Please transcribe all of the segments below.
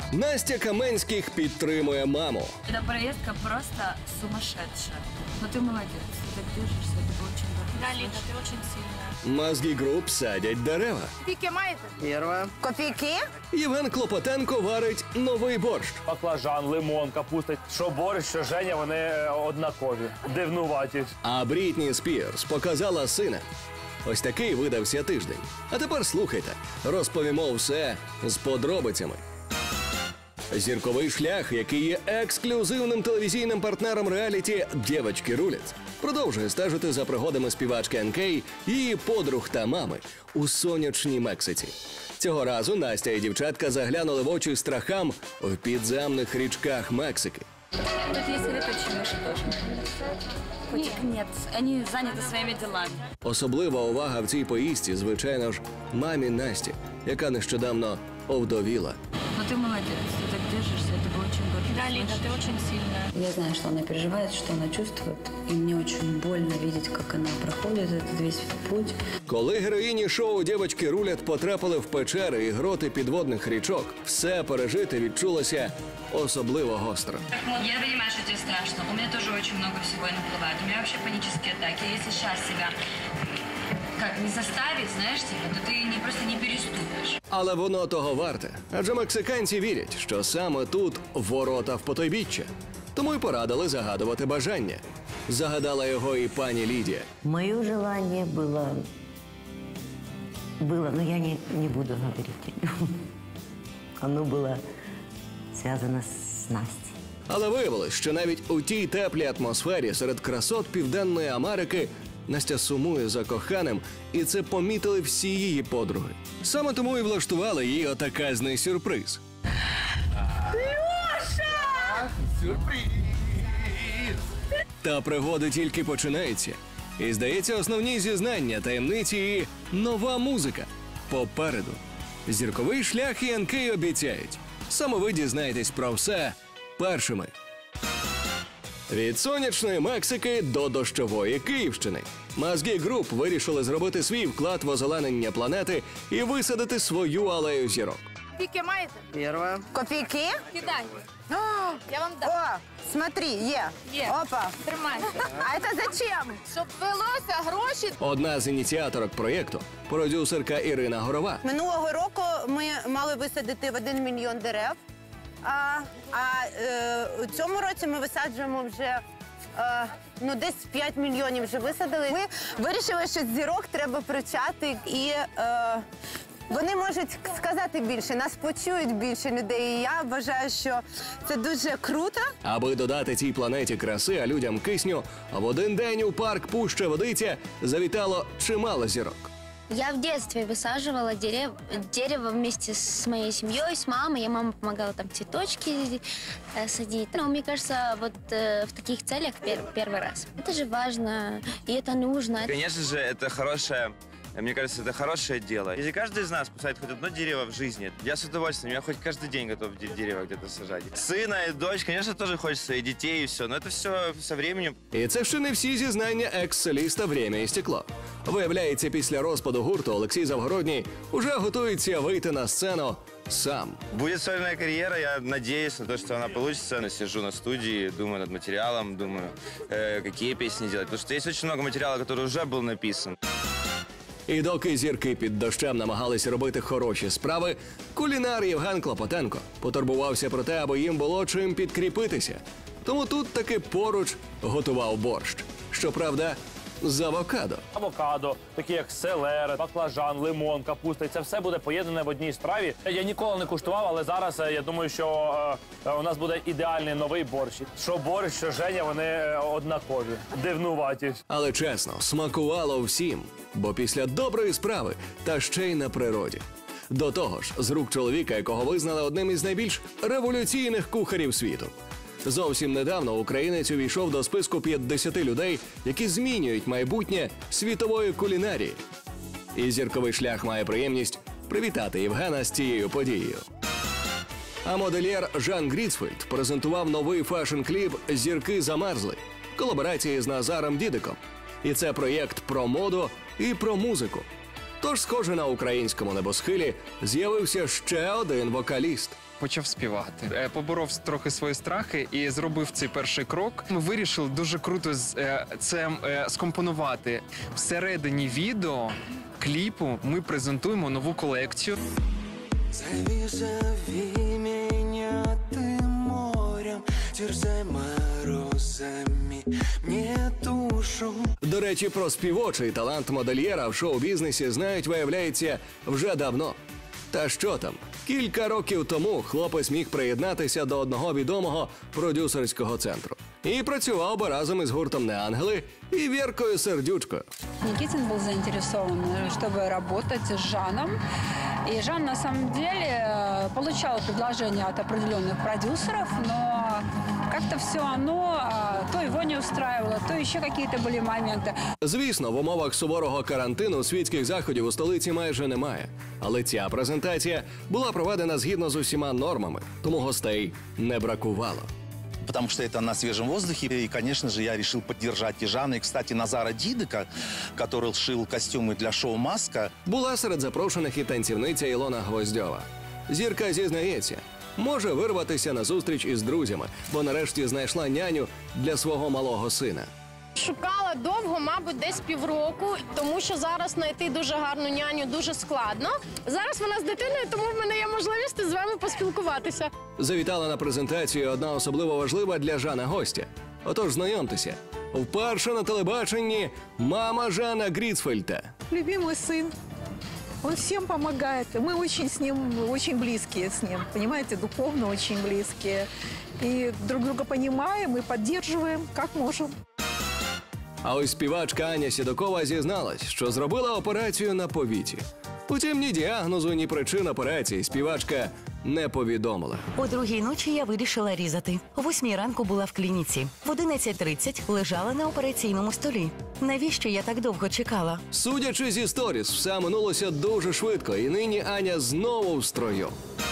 Настя Каменських підтримує маму. Эта поездка просто сумасшедшая. Но ты молодец, ты так держишься, это очень здорово. Да, Лида, ты очень сильная. Мозги груп садять дерева. Пики маєте? Первое. Копійки? Євген Клопотенко варить новий борщ. Баклажан, лимон, капуста. Що борщ, що Женя, вони однакові, дивнуваті. А Брітні Спірс показала сина. Ось такий видався тиждень. А тепер слухайте, розповімо все з подробицями. Зірковий шлях, який є ексклюзивним телевізійним партнером реаліті «Дєвочки рулять», продовжує стежити за пригодами співачки НК, її подруг та мами у сонячній Мексиці. Цього разу Настя і дівчатка заглянули в очі страхам в підземних річках Мексики. Тут есть летучие мыши тоже. Их нет, они заняты своими делами. Особлива увага в цій поїздці, звичайно ж, мамі Насті, яка нещодавно овдовіла. Но ты молодец, ты так держишься, это очень здорово. Да, Лида, ты очень сильная. Я знаю, что она переживает, что она чувствует. И мне очень больно видеть, как она проходит этот весь путь. Коли героїні шоу «Дєвочки рулять» потрапили в печери і гроти підводних річок, все пережити відчулося особливо гостро. Я понимаю, что тебе страшно. У меня тоже очень много всего наплывает. У меня вообще панические атаки. Если сейчас себя не заставить, знаешь, то ты просто не переступишь. Але воно того варте. Адже мексиканці вірять, що саме тут ворота в потойбіччя. Тому й порадили загадувати бажання. Загадала його і пані Лідія. Мое желание было, но я не буду говорить. Оно было связано с Настей. Але виявилось, що навіть у тій теплій атмосфері серед красот Південної Америки Настя сумує за коханим, і це помітили всі її подруги. Саме тому і влаштували їй отаказний сюрприз. Леша! Сюрприз! Та пригоди тільки починаються. І, здається, основні зізнання, таємниці і нова музика попереду. Зірковий шлях і НК обіцяють. Саме ви дізнаєтесь про все першими. Від сонячної Мексики до дощової Київщини. Мозги груп вирішили зробити свій вклад в озеленення планети і висадити свою алею зірок. Пики маєте? Первое. Копійки? Кидай. Я вам дам. О, смотри, е. Опа. Тримайте. А это зачем? Щоб велося гроші. Одна з ініціаторок проєкту – продюсерка Ірина Горова. Минулого року ми мали висадити в 1 мільйон дерев, у цьому році ми висаджуємо вже десь 5 мільйонів вже висадили. Ми вирішили, що зірок треба привчати і вони можуть сказати більше, нас почують більше людей. І я вважаю, що це дуже круто. Аби додати цій планеті краси, а людям кисню, в один день у парк Пуща Водиця завітало чимало зірок. Я в детстве высаживала дерево вместе с моей семьей, с мамой. Я мама помогала там цветочки садить. Но мне кажется, вот в таких целях первый раз. Это же важно, и это нужно. Конечно же, это хорошее, мне кажется, это хорошее дело. Если каждый из нас посадит хоть одно дерево в жизни, я с удовольствием, я хоть каждый день готов дерево где-то сажать. Сына и дочь, конечно, тоже хочется, и детей, и все, но это все со временем. І це ще не всі зізнання екс-соліста «Время і стекло». Виявляється, після розпаду гурту Олексій Завгородній уже готується вийти на сцену сам. Будет сольная карьера, я надеюсь на то, что она получится. Я сижу на студии, думаю над материалом, думаю, какие песни делать. Потому что есть очень много материала, который уже был написан. І доки зірки під дощем намагались робити хороші справи, кулінар Євген Клопотенко потурбувався про те, аби їм було чим підкріпитися. Тому тут таки поруч готував борщ. Щоправда, з авокадо. Авокадо, такі як селера, баклажан, лимон, капуста. І це все буде поєднане в одній страві. Я ніколи не куштував, але зараз я думаю, що у нас буде ідеальний новий борщ. Що борщ, що Женя, вони однакові, дивнуваті. Але чесно, смакувало всім. Бо після доброї справи, та ще й на природі. До того ж, з рук чоловіка, якого визнали одним із найбільш революційних кухарів світу. Зовсім недавно українець увійшов до списку 50 людей, які змінюють майбутнє світової кулінарії. І зірковий шлях має приємність привітати Євгена з цією подією. А модельєр Жан Гріцфельд презентував новий фешн-кліп «Зірки замерзли» колаборації з Назаром Дідиком. І це проєкт про моду і про музику. Тож, схоже, на українському небосхилі з'явився ще один вокаліст. Почав співати, поборов трохи свої страхи і зробив цей перший крок. Ми вирішили дуже круто це скомпонувати. Всередині відео, кліпу ми презентуємо нову колекцію. Зови меня ты морем, терзай морозами мне душу. До речі, про співочий талант модельєра в шоу-бізнесі знають, виявляється, вже давно. Та що там? Кілька років тому хлопець міг приєднатися до одного відомого продюсерського центру. І працював би разом із гуртом «Неангели» і Віркою Сердючкою. Никитин был заинтересован, чтобы работать с Жаном. И Жан, на самом деле, получал предложения от определенных продюсеров, но как-то все оно то его не устраивало, то еще какие-то были моменты. Звісно, в умовах суворого карантину світських заходів у столиці майже немає. Але ця презентація була проведена згідно з усіма нормами, тому гостей не бракувало. Потому что это на свежем воздухе. И, конечно же, я решил поддержать и Жана. И, кстати, Назара Дидика, который шил костюмы для шоу «Маска». Була серед запрошених і танцівниця Ілона Гвоздьова. Зірка зізнається, може вирватися на зустріч із друзями, бо нарешті знайшла няню для свого малого сина. Шукала довго, мабуть, десь півроку, тому що зараз знайти дуже гарну няню дуже складно. Зараз вона з дитиною, тому в мене є можливість з вами поспілкуватися. Завітала на презентацію одна особливо важлива для Жана гостя. Отож, знайомтеся. Вперше на телебаченні мама Жана Грицфельта. Любимый сын. Он всем помогает. Мы очень с ним, очень близкие с ним. Понимаете, духовно очень близкие. И друг друга понимаем и поддерживаем, как можем. А ось співачка Аня Сідокова зізналась, що зробила операцію на повіті. Утім, ні діагнозу, ні причин операції співачка не повідомила. О 2-й ночі я вирішила різати. О 8-й ранку була в клініці. В 11:30 лежала на операційному столі. Навіщо я так довго чекала? Судячи зі сторіс, все минулося дуже швидко, і нині Аня знову в строю.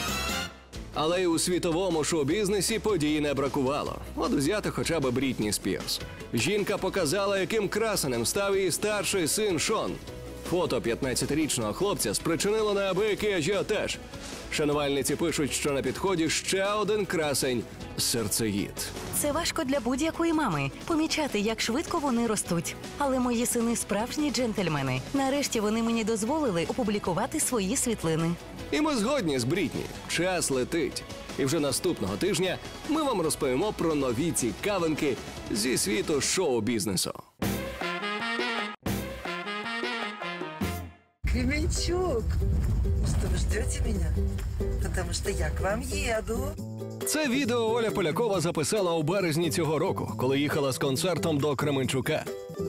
Але й у світовому шоу-бізнесі подій не бракувало. От взяти хоча б Брітні Спірс. Жінка показала, яким красенем став її старший син Шон. Фото 15-річного хлопця спричинило неабиякий ажіотаж. Шанувальниці пишуть, що на підході ще один красень – серцеїд. Це важко для будь-якої мами – помічати, як швидко вони ростуть. Але мої сини – справжні джентльмени. Нарешті вони мені дозволили опублікувати свої світлини. І ми згодні з Брітні. Час летить. І вже наступного тижня ми вам розповімо про нові цікавинки зі світу шоу-бізнесу. Кременчук, что вы ждете меня? Потому что я к вам еду. Це відео Оля Полякова записала у березні цього року, коли їхала з концертом до Кременчука.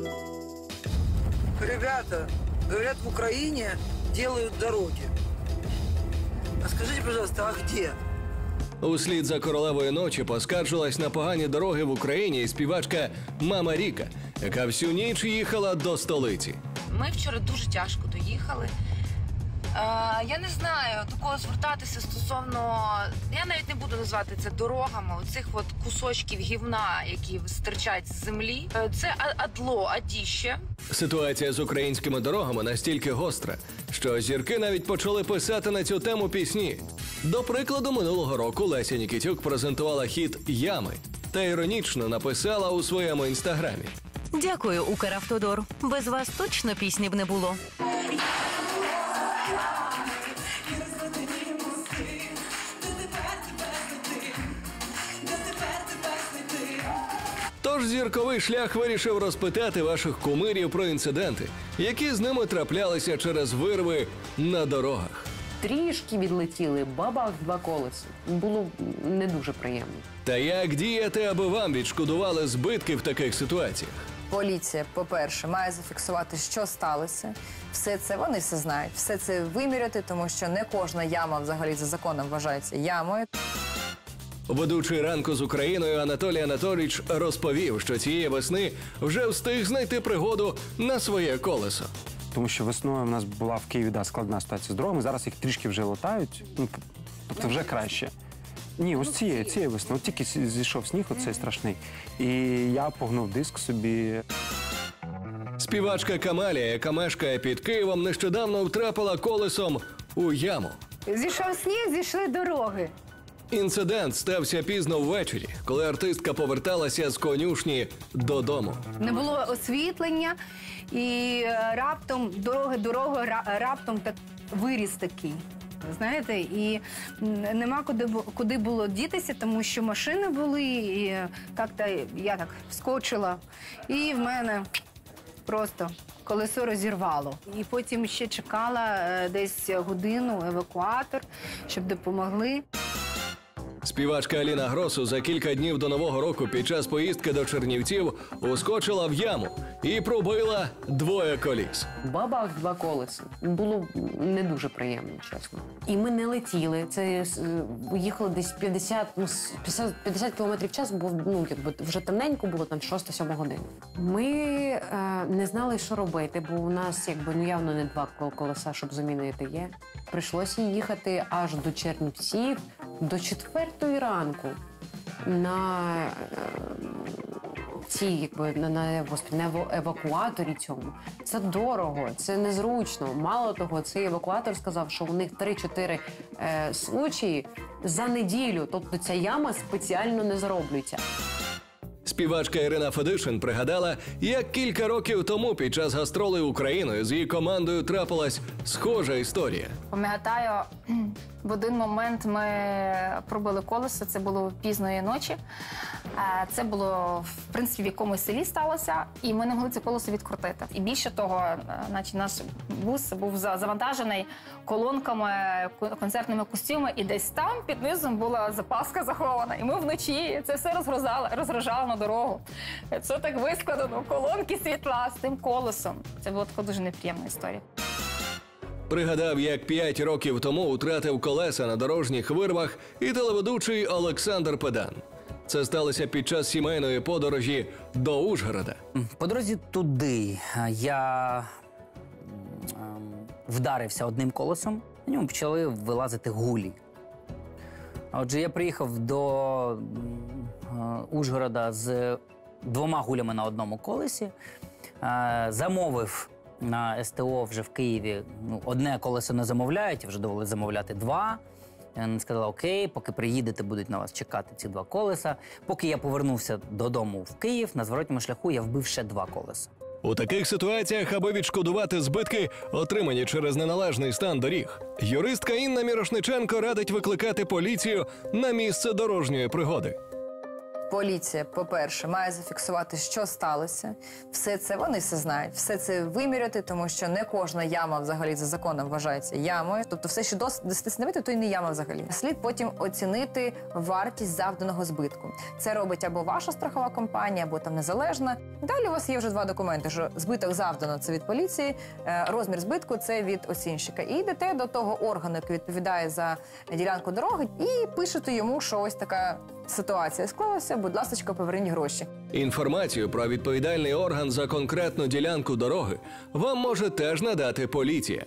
Ребята, говорят, в Украине делают дороги. А скажите, пожалуйста, а где? Услід за королевою ночі поскаржилась на погані дороги в Україні і співачка Мама Ріка, яка всю ніч їхала до столиці. Ми вчора дуже тяжко доїхали. Я не знаю, до кого звертатися стосовно... Я навіть не буду назвати це дорогами, оцих от кусочків гівна, які стирчать з землі. Це адіще. Ситуація з українськими дорогами настільки гостра, що зірки навіть почали писати на цю тему пісні. До прикладу, минулого року Леся Нікітюк презентувала хіт «Ями» та іронічно написала у своєму інстаграмі. Дякую, Укравтодор. Без вас точно пісні б не було. Тож зірковий шлях вирішив розпитати ваших кумирів про інциденти, які з ними траплялися через вирви на дорогах. Трішки відлетіли, бабах, 2 колеса. Було не дуже приємно. Та як діяти, аби вам відшкодували збитки в таких ситуаціях? Поліція, по-перше, має зафіксувати, що сталося. Все це, вони все знають, все це виміряти, тому що не кожна яма взагалі за законом вважається ямою. Ведучий «Ранку з Україною» Анатолій Анатолійович розповів, що цієї весни вже встиг знайти пригоду на своє колесо. Тому що весною у нас була в Києві складна ситуація з дорогами, зараз їх трішки вже латають, тобто вже краще. Ні, ось цієї весни, от тільки зійшов сніг, оцей страшний, і я погнув диск собі. Співачка Камалія, яка мешкає під Києвом, нещодавно втрапила колесом у яму. Зійшов сніг, зійшли дороги. Інцидент стався пізно ввечері, коли артистка поверталася з конюшні додому. Не було освітлення, і раптом дорога раптом так виріс такий. Знаєте, і нема куди було дітися, тому що машини були, і я так вскочила, і в мене просто колесо розірвало. І потім ще чекала десь годину евакуатор, щоб допомогли. Співачка Аліна Гросу за кілька днів до Нового року під час поїздки до Чернівців ускочила в яму і пробила 2 коліс. Баба в 2 колеса. Було не дуже приємно, чесно. І ми не летіли. Це їхали десь 50 км в час, бо вже темненько було, там 6-7 година. Ми не знали, що робити, бо у нас явно не 2 колеса, щоб замінити є. Прийшлося їхати аж до Чернівців, до 4 ранку на евакуаторі цьому. Це дорого, це незручно. Мало того, цей евакуатор сказав, що у них 3-4 случаї за неділю. Тобто ця яма спеціально не зароблюється. Співачка Ірина Федишин пригадала, як кілька років тому під час гастролей Україною з її командою трапилась схожа історія. Пам'ятаю, в один момент ми пробили колесо, це було пізної ночі. Це було, в принципі, в якомусь селі сталося, і ми не могли це колесо відкрутити. І більше того, наш бус був завантажений колонками, концертними костюмами, і десь там під низом була запаска захована. І ми вночі це все розгружали на дорогу. Це так вискладено, колонки світла з тим колесом. Це була така дуже неприємна історія. Пригадав, як 5 років тому втратив колеса на дорожніх вирвах і телеведучий Олександр Педан. Це сталося під час сімейної подорожі до Ужгорода. По дорозі туди я вдарився одним колесом, на ньому почали вилазити гулі. Отже, я приїхав до Ужгорода з 2 гулями на одному колесі, замовив на СТО вже в Києві, одне колесо не замовляють, вже довели замовляти 2. Вони сказали, окей, поки приїдете, будуть на вас чекати ці 2 колеса. Поки я повернувся додому в Київ, на зворотньому шляху я вбив ще 2 колеса. У таких ситуаціях, аби відшкодувати збитки, отримані через неналежний стан доріг, юристка Інна Мірошниченко радить викликати поліцію на місце дорожньої пригоди. Поліція, по-перше, має зафіксувати, що сталося. Все це, вони все знають, все це виміряти, тому що не кожна яма взагалі за законом вважається ямою. Тобто все, що досить не то й не яма взагалі. Слід потім оцінити вартість завданого збитку. Це робить або ваша страхова компанія, або там незалежна. Далі у вас є вже 2 документи, що збиток завдано – це від поліції, розмір збитку – це від оцінщика. І йдете до того органу, який відповідає за ділянку дороги, і пишете йому, що ось така ситуація склалася, будь ласка, поверніть гроші. Інформацію про відповідальний орган за конкретну ділянку дороги вам може теж надати поліція.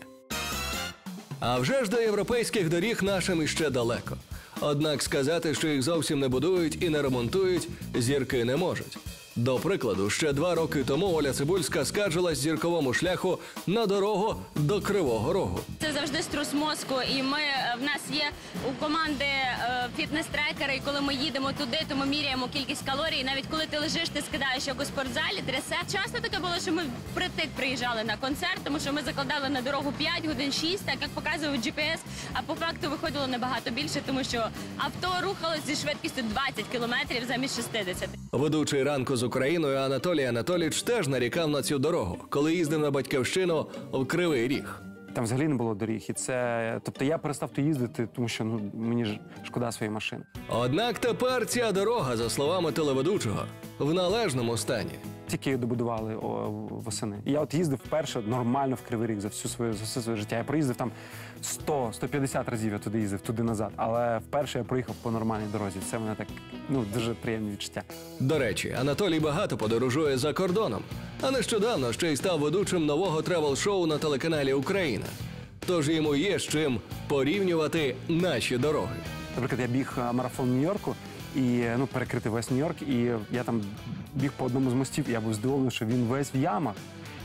А вже ж до європейських доріг нашим іще далеко. Однак сказати, що їх зовсім не будують і не ремонтують, зірки не можуть. До прикладу, ще 2 роки тому Оля Цибульська скаржилась зірковому шляху на дорогу до Кривого Рогу. Це завжди струс мозку, і в нас є у команди фітнес-трекери, і коли ми їдемо туди, то ми міряємо кількість калорій. Навіть коли ти лежиш, ти скидаєш як у спортзалі, трясе. Часто таке було, що ми впритик приїжджали на концерт, тому що ми закладали на дорогу 5 годин, 6, так як показував GPS, а по факту виходило набагато більше, тому що авто рухалось зі швидкістю 20 кілометрів замість 60. Ведучий «Ранку з Україною» Анатолій Анатолійович теж нарікав на цю дорогу, коли їздив на батьківщину в Кривий Ріг. Там взагалі не було доріг, і це... Тобто я перестав то їздити, тому що мені ж шкода своєї машини. Однак тепер ця дорога, за словами телеведучого, в належному стані. Тільки її добудували восени. І я їздив вперше нормально в Кривий Ріг за все своє життя. Я проїздив там 100-150 разів, я туди їздив, туди-назад. Але вперше я проїхав по нормальній дорозі. Це в мене так, дуже приємне відчуття. До речі, Анатолій багато подорожує за кордоном. А нещодавно ще й став ведучим нового тревел-шоу на телеканалі «Україна». Тож йому є з чим порівнювати наші дороги. Наприклад, я біг марафон в Нью-Йорку, і перекрити весь Нью-Йорк, і я там біг по одному з мостів, і я був здивований, що він весь в ямах.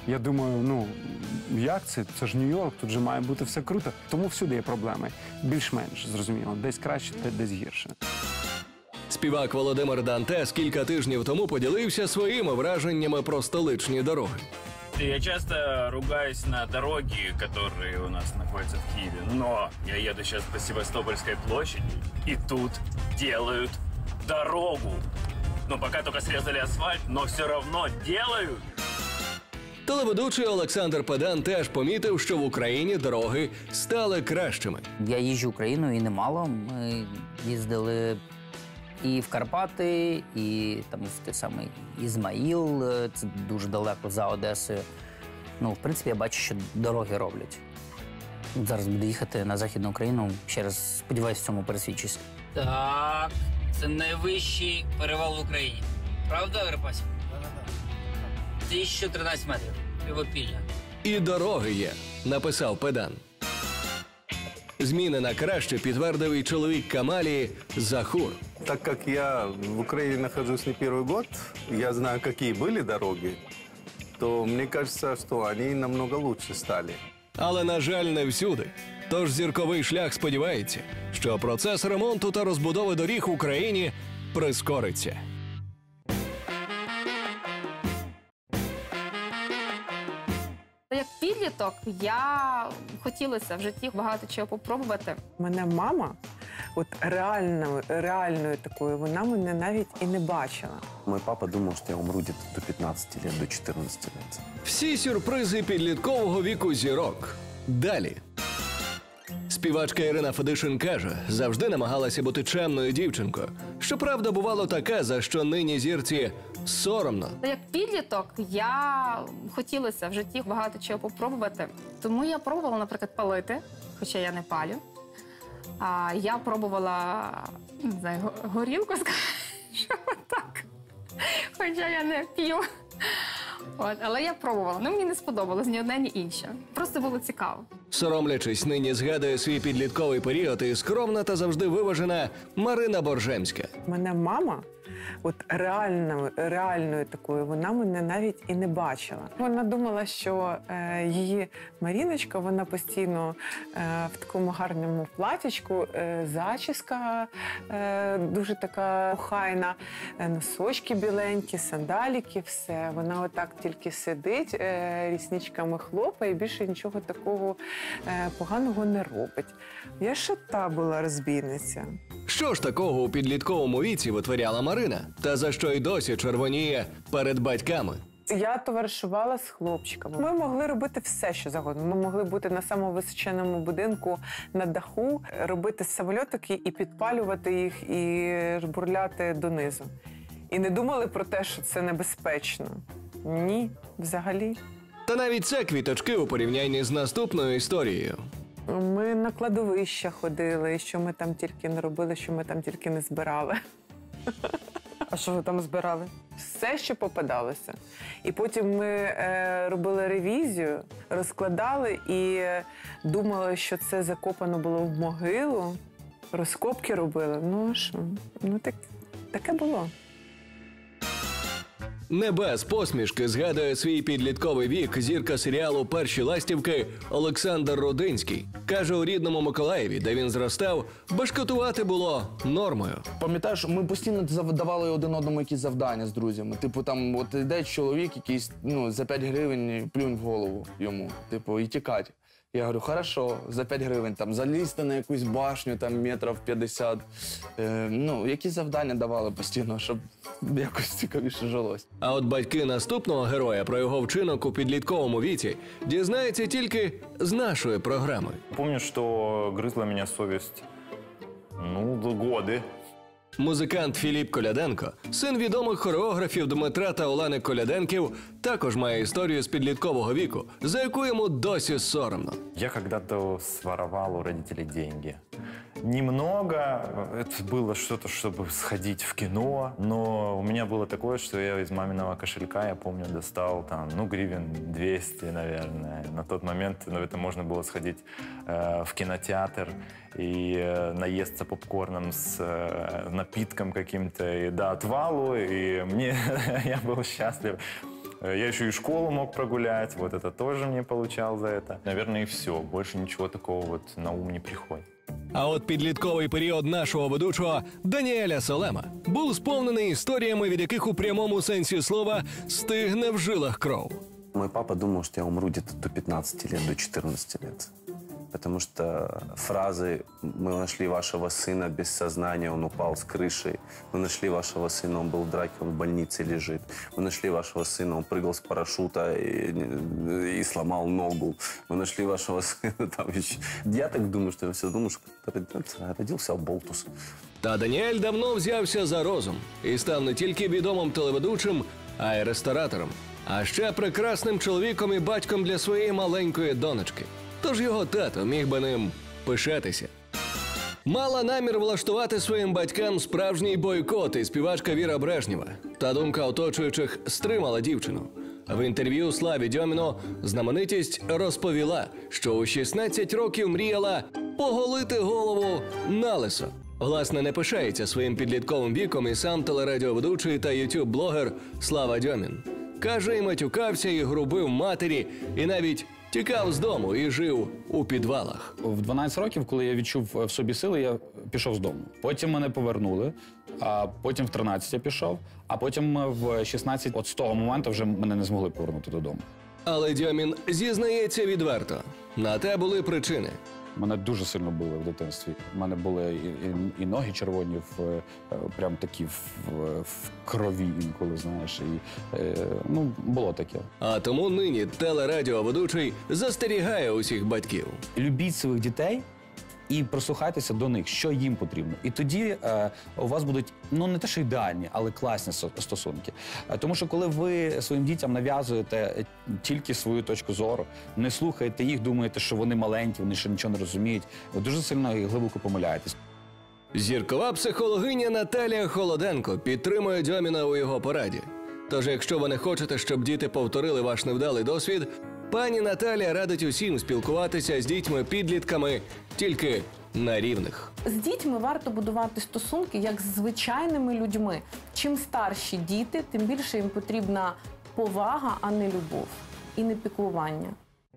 Я думаю, ну, як це? Це ж Нью-Йорк, тут же має бути все круто. Тому всюди є проблеми. Більш-менш, зрозуміло. Десь краще, десь гірше. Співак Володимир Дантес кілька тижнів тому поділився своїми враженнями про столичні дороги. Я часто ругаюсь на дороги, которые у нас находятся в Киеве, но я еду сейчас по Севастопольской площади, и тут делают дорогу. Ну, пока только срезали асфальт, но все равно делают. Телеведучий Олександр Педан теж помітив, що в Україні дороги стали кращими. Я їжджу Україною і немало. Ми їздили і в Карпати, і там в той самий Ізмаїл, це дуже далеко за Одесою. Ну, в принципі, я бачу, що дороги роблять. Зараз буду їхати на Західну Україну, ще раз сподіваюся, в цьому пересвідчусь. Так, це найвищий перевал в Україні. Правда, Агрипасі? 1013 метрів. Кривопілля. І дороги є, написав Педан. Зміни на краще підтвердив і чоловік Камалії Захур. Так как я в Украине нахожусь не первый год, я знаю, какие были дороги, то мне кажется, что они намного лучше стали. Але, на жаль, не всюди. Тож зірковий шлях сподівається, що процес ремонту та розбудови доріг в Україні прискориться. Як підліток я хотілося в житті багато чого попробувати. Мене мама, от реальною такою, вона мене навіть і не бачила. Мой папа думал, что я умру где-то до 15 лет, до 14 лет. Всі сюрпризи підліткового віку зірок. Далі. Співачка Ірина Федишин каже, завжди намагалася бути чемною дівчинкою. Щоправда, бувало таке, за що нині зірці соромно. Як підліток я хотілося в житті багато чого попробувати. Тому я пробувала, наприклад, палити, хоча я не палю. Я пробувала, не знаю, горілку, що так, хоча я не п'ю. Але я пробувала. Мені не сподобалось ні одне, ні інше. Просто було цікаво. Соромлячись, нині згадує свій підлітковий період і скромна та завжди виважена Марина Боржемська. Мене мама, от реальною такою, вона мене навіть і не бачила. Вона думала, що її Маріночка, вона постійно в такому гарному платічку, зачіска дуже така охайна, носочки біленькі, сандаліки, все. Вона отак тільки сидить, рісничками хлопає і більше нічого такого поганого не робить. Я ще та була розбійниця. Що ж такого у підлітковому віці витворяла Марина? Та за що й досі червоніє перед батьками? Я товаришувала з хлопчиками. Ми могли робити все, що завгодно. Ми могли бути на самому височеному будинку на даху, робити самольотики і підпалювати їх, і жбурляти донизу. І не думали про те, що це небезпечно. Ні, взагалі. Та навіть це квіточки у порівнянні з наступною історією. Ми на кладовища ходили, що ми там тільки не робили, що ми там тільки не збирали. А що ви там збирали? Все, що попадалося. І потім ми робили ревізію, розкладали і думали, що це закопано було в могилу. Розкопки робили. Ну що, таке було. Не без посмішки згадує свій підлітковий вік зірка серіалу «Перші ластівки» Олександр Рудинський. Каже, у рідному Миколаєві, де він зростав, башкетувати було нормою. Пам'ятаєш, ми постійно давали один одному якісь завдання з друзями. Типу, там, от йде чоловік якийсь, за 5 гривень плюнь в голову йому, типу, і тікать. Я говорю, хорошо, за 5 гривень, там, залізти на якусь башню, там, метрів 50. Які завдання давали постійно, щоб якось цікавіше жилось. А от батьки наступного героя про його вчинок у підлітковому віці дізнаються тільки з нашої програми. Помню, що гризла мене совість, годи. Музикант Філіп Коляденко, син відомих хореографів Дмитра та Олени Коляденків, також має історію з підліткового віку, за яку йому досі соромно. Я когда-то своровал у родителей деньги. Немного, это было что-то, чтобы сходить в кино, но у меня было такое, что я из маминого кошелька, я помню, достал там, гривен 200, наверное. На тот момент, это можно было сходить в кинотеатр и наесться попкорном с напитком каким-то и до отвалу, и я был счастлив. Я еще и школу мог прогулять, вот это тоже мне получал за это. Наверное, и все. Больше ничего такого вот на ум не приходит. А от підлітковий період нашого ведучого Даніеля Салема був сповнений історіями, від яких у прямому сенсі слова стигне в жилах кров. Мой папа думал, что я умру где-то до 15 лет, до 14 лет. Потому что фразы «мы нашли вашего сына без сознания, он упал с крыши», «мы нашли вашего сына, он был в драке, он в больнице лежит», «мы нашли вашего сына, он прыгал с парашюта и сломал ногу», «мы нашли вашего сына», там еще... Я так думаю, что я все думаю, что родился оболтус. Та Даніель давно взявся за розум і став не тільки відомим телеведучим, а й ресторатором. А ще прекрасним чоловіком і батьком для своєї маленької донечки. Тож його тато міг би ним пишатися. Мала намір влаштувати своїм батькам справжній бойкот і співачка Віра Брежнєва. Та думка оточуючих стримала дівчину. В інтерв'ю Славі Дьоміну знаменитість розповіла, що у 16 років мріяла поголити голову налисо. Власне, не пишається своїм підлітковим віком і сам телерадіоведучий та ютуб-блогер Слава Дьомін. Каже, і матюкався, і грубив матері, і навіть тікав з дому і жив у підвалах. В 12 років, коли я відчув в собі сили, я пішов з дому. Потім мене повернули, а потім в 13 я пішов, а потім в 16, от з того моменту вже мене не змогли повернути додому. Але Дьомін зізнається відверто. На те були причини. Мене дуже сильно били в дитинстві. У мене були і ноги червоні, прям такі в крові інколи, знаєш. Ну, було таке. А тому нині телерадіоведучий застерігає усіх батьків. Любіть своїх дітей і прислухайтеся до них, що їм потрібно. І тоді у вас будуть, ну не те, що ідеальні, але класні стосунки. Тому що коли ви своїм дітям нав'язуєте тільки свою точку зору, не слухаєте їх, думаєте, що вони маленькі, вони ще нічого не розуміють, ви дуже сильно і глибоко помиляєтесь. Зіркова психологиня Наталія Холоденко підтримує Дьоміна у його пораді. Тож, якщо ви не хочете, щоб діти повторили ваш невдалий досвід, пані Наталія радить усім спілкуватися з дітьми-підлітками тільки на рівних. З дітьми варто будувати стосунки як з звичайними людьми. Чим старші діти, тим більше їм потрібна повага, а не любов. І не піклування.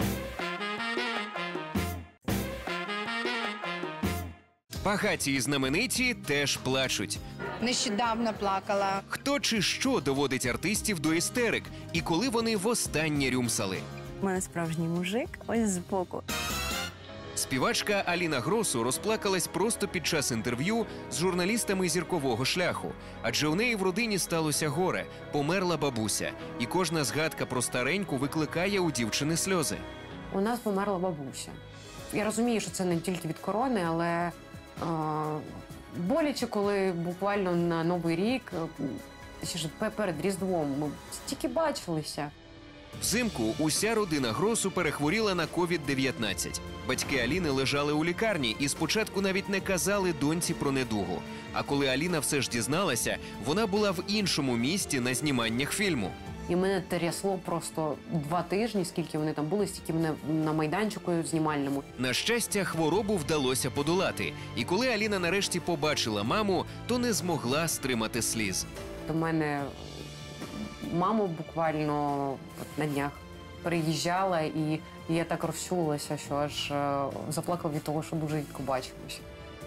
Багаті і знамениті теж плачуть. Нещодавно плакала. Хто чи що доводить артистів до істерик? І коли вони востаннє рюмсали? У мене справжній мужик, ось збоку. Співачка Аліна Гросу розплакалась просто під час інтерв'ю з журналістами «Зіркового шляху». Адже у неї в родині сталося горе, померла бабуся. І кожна згадка про стареньку викликає у дівчини сльози. У нас померла бабуся. Я розумію, що це не тільки від корони, але боляче, коли буквально на Новий рік, ще ж перед Різдвом, ми тільки бачилися. Взимку уся родина Гросу перехворіла на COVID-19. Батьки Аліни лежали у лікарні і спочатку навіть не казали доньці про недугу. А коли Аліна все ж дізналася, вона була в іншому місті на зніманнях фільму. І мене трясло просто 2 тижні, скільки вони там були, стільки мене на майданчику знімальному. На щастя, хворобу вдалося подолати. І коли Аліна нарешті побачила маму, то не змогла стримати сліз. До мене мама буквально на днях приїжджала, і я так розчулилася, що аж заплакала від того, що дуже рідко бачимося.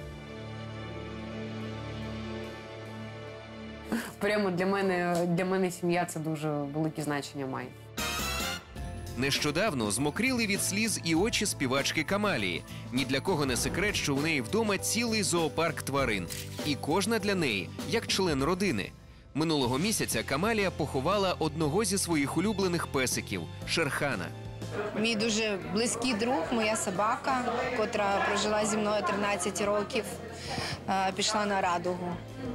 Прямо для мене сім'я – це дуже велике значення має. Нещодавно змокріли від сліз і очі співачки Камалії. Ні для кого не секрет, що в неї вдома цілий зоопарк тварин. І кожна для неї, як член родини. Минулого місяця Камалія поховала одного зі своїх улюблених песиків – Шерхана. Мій дуже близький друг, моя собака, котра прожила зі мною 13 років, пішла на радугу.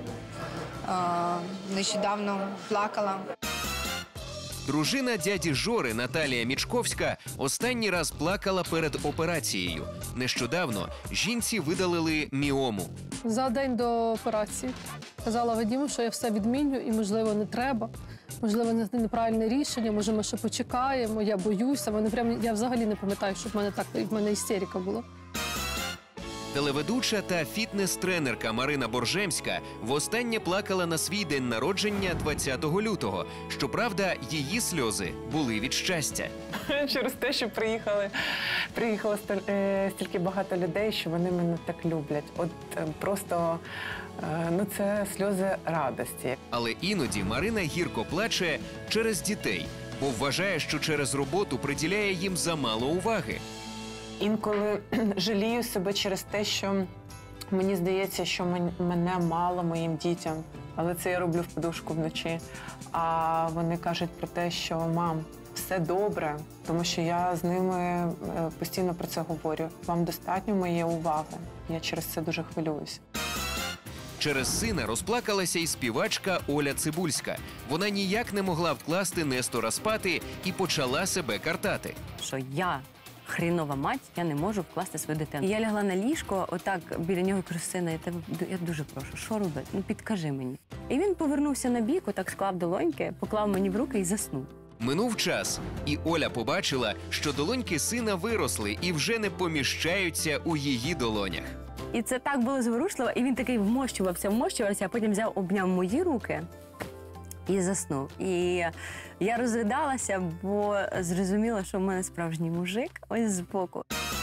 Нещодавно плакала. Дружина дяді Жори Наталія Мічковська останній раз плакала перед операцією. Нещодавно жінці видалили міому. За день до операції казала Вадиму, що я все відміню і, можливо, не треба. Можливо, це неправильне рішення, може, ми ще почекаємо, я боюся. Я взагалі не пам'ятаю, щоб в мене істерика була. Телеведуча та фітнес-тренерка Марина Боржемська востаннє плакала на свій день народження 20 лютого. Щоправда, її сльози були від щастя. Через те, що приїхало стільки багато людей, що вони мене так люблять. От просто, ну це сльози радості. Але іноді Марина гірко плаче через дітей, бо вважає, що через роботу приділяє їм замало уваги. Інколи жалію себе через те, що мені здається, що мене мало моїм дітям. Але це я роблю в подушку вночі. А вони кажуть про те, що «Мам, все добре», тому що я з ними постійно про це говорю. Вам достатньо моєї уваги. Я через це дуже хвилююсь. Через сина розплакалася і співачка Оля Цибульська. Вона ніяк не могла вкласти Нестора спати і почала себе картати. Що я хрінова мать, я не можу вкласти свою дитину. І я лягла на ліжко, отак біля нього, кажу: сина, я дуже прошу, що робити? Ну підкажи мені. І він повернувся на бік, отак склав долоньки, поклав мені в руки і заснув. Минув час, і Оля побачила, що долоньки сина виросли і вже не поміщаються у її долонях. І це так було зворушливо, і він такий вмощувався, а потім обняв мої руки і заснув. І я розридалася, бо зрозуміла, що в мене справжній мужик ось збоку.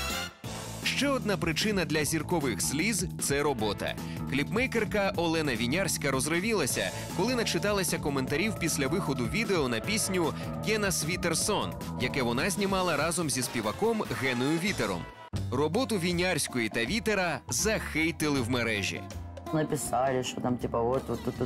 Ще одна причина для зіркових сліз – це робота. Кліпмейкерка Олена Вінярська розревілася, коли начиталася коментарів після виходу відео на пісню «Гена Світерсон», яке вона знімала разом зі співаком Геною Вітером. Роботу Вінярської та Вітера захейтили в мережі. Написали, что там типа вот.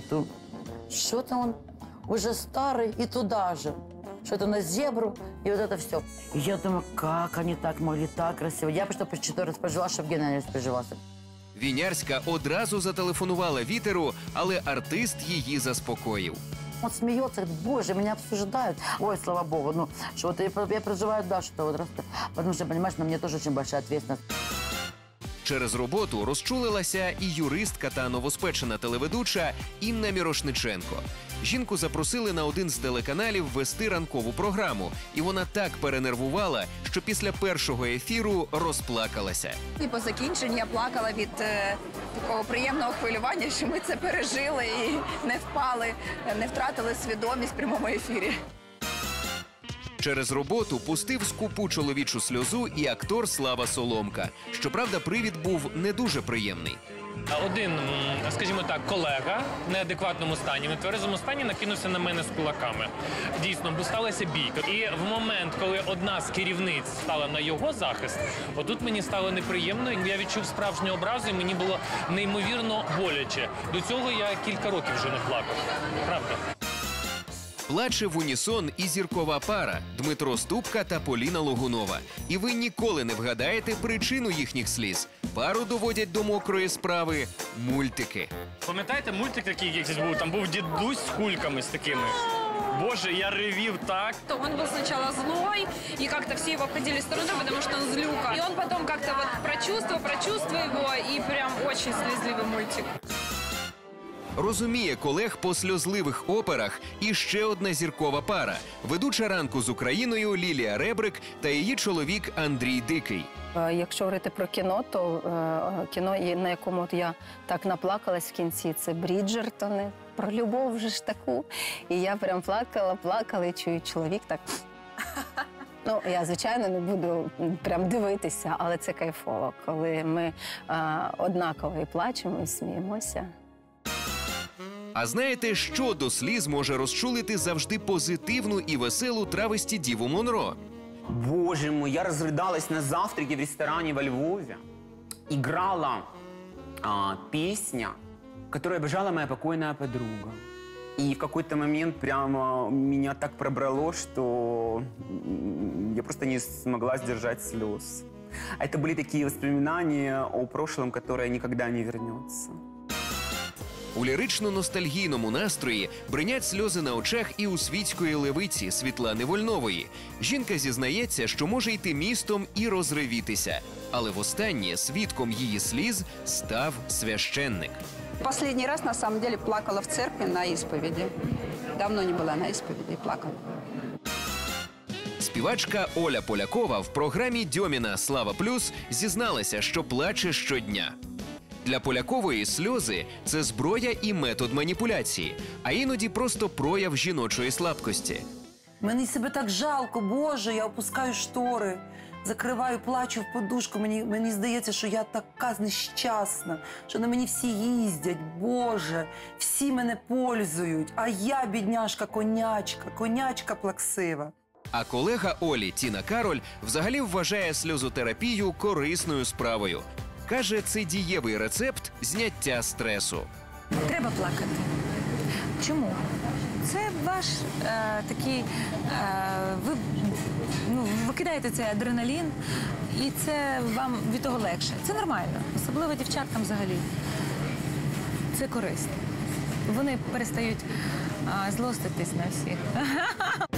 Что-то он уже старый и туда же. Что-то на зебру и вот это все. И я думаю, как они так могли так красиво. Я просто почти распереживала, чтобы Гена не распереживался. Вінярська одразу зателефонувала Вітеру, але артист її заспокоїв. Он смеется, говорит: боже, меня обсуждают. Ой, слава богу, ну, что вот я переживаю, да, что вот раз, потому что, понимаешь, на мне тоже очень большая ответственность. Через роботу розчулилася і юристка та новоспечена телеведуча Інна Мірошниченко. Жінку запросили на один з телеканалів вести ранкову програму, і вона так перенервувала, що після першого ефіру розплакалася. І по закінченні я плакала від такого приємного хвилювання, що ми це пережили і не впали, не втратили свідомість в прямому ефірі. Через роботу пустив скупу чоловічу сльозу і актор Слава Соломка. Щоправда, привід був не дуже приємний. Один, скажімо так, колега в неадекватному стані, в нетверезому стані накинувся на мене з кулаками. Дійсно, бо сталася бійка. І в момент, коли одна з керівниць стала на його захист, отут мені стало неприємно. Я відчув справжню образу, і мені було неймовірно боляче. До цього я кілька років вже не плакав. Правда. Плаче в унісон і зіркова пара Дмитро Ступка та Поліна Логунова. І ви ніколи не вгадаєте причину їхніх сліз. Пару доводять до мокрої справи мультики. Пам'ятаєте мультик такий якийсь був? Там був дідусь з кульками з такими. Боже, я ревів так. Он был сначала злой, и как-то все его обходили стороной, потому что он злюка. И он потом как-то вот прочувствуя его, и прям очень слезливый мультик. Розуміє колег по сльозливих операх і ще одна зіркова пара – ведуча «Ранку з Україною» Лілія Ребрик та її чоловік Андрій Дикий. Якщо говорити про кіно, то кіно, на якому я так наплакалась в кінці, це «Бріджертони». Про любов вже ж таку. І я прям плакала, і чую, чоловік так... Ну, я, звичайно, не буду прям дивитися, але це кайфово, коли ми однаково і плачемо, і сміємося. А знаєте, що до сліз може розчулити завжди позитивну і веселу травесті Діву Монро? Боже мой, я разрыдалась на завтраке в ресторане во Львове. Играла песня, которую обожала моя покойная подруга. И в какой-то момент прямо меня так пробрало, что я просто не смогла сдержать слез. Это были такие воспоминания о прошлом, которое никогда не вернется. У лірично-ностальгійному настрої бринять сльози на очах і у світської левиці Світлани Вольнової. Жінка зізнається, що може йти містом і розревітися. Але востаннє свідком її сліз став священник. Последний раз, на самом деле, плакала в церкви на исповеди. Давно не была на исповеди и плакала. Співачка Оля Полякова в програмі «Дьоміна. Слава Плюс» зізналася, що плаче щодня. Для Полякової сльози – це зброя і метод маніпуляції, а іноді просто прояв жіночої слабкості. Мені себе так жалко, Боже, я опускаю штори, закриваю, плачу в подушку. Мені здається, що я така нещасна, що на мені всі їздять, Боже, всі мене пользують, а я, бідняшка, конячка плаксива. А колега Олі Тіна Кароль взагалі вважає сльозотерапію корисною справою. Каже, це дієвий рецепт зняття стресу. Треба плакати. Чому? Це ваш такий, ви кидаєте цей адреналін, і це вам від того легше. Це нормально, особливо дівчаткам взагалі. Це корисно. Вони перестають злоститись на всіх.